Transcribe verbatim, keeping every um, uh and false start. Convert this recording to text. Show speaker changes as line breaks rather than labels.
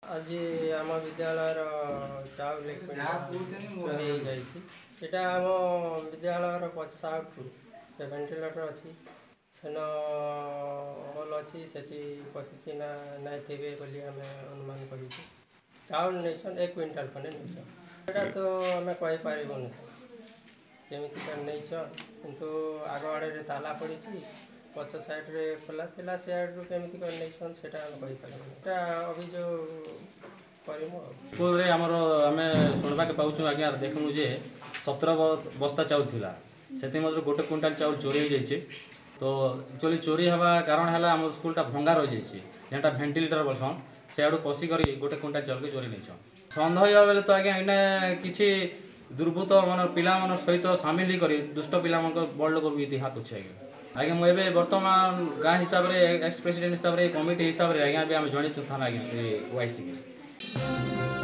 आज आम विद्यालय चाउल एक चोरी जाटा आम विद्यालय पचाउठ से भेन्टिलेटर अच्छी सेन हल अच्छी से पशिकिना नाई थे बोली आम अनुमान कर चाउल नहीं एक क्विंटाल खंडे नहीं तो आम कहीपरबून केमी नहीं किंतु आग आड़े ताला पड़ी पच साइड्रे खोला था सैड्रु केमी नहीं सेटा अभियोग
स्कूल आमर आम शुणवाक पाऊँ आज्ञा देखूँ जे सतर बस्ता चाउल थिला से गोटे क्विंटाल चाउल चोरी हो जाइए। तो एक्चुअली चोरी हवा कारण है आम स्कूलटा भंगा रही जाइए जेनटा भेन्टिलेटर बोलसन से आड़ू पशिक गोटे क्विंटाल चाउल के चोरी नहीं सन्देह बेले तो आज्ञा इने किसी दुर्बृत्त मान पिला मान सहित सामिल कर दुष्ट पिला बड़ लोक भी हाथ अच्छे आज्ञा आज्ञा मुझे बर्तमान गाँ हिसाब से एक्स प्रेसिडेंट हिसाब से कमिटी हिसाब से आज्ञा भी आम जन थाना आज्ञा वाइस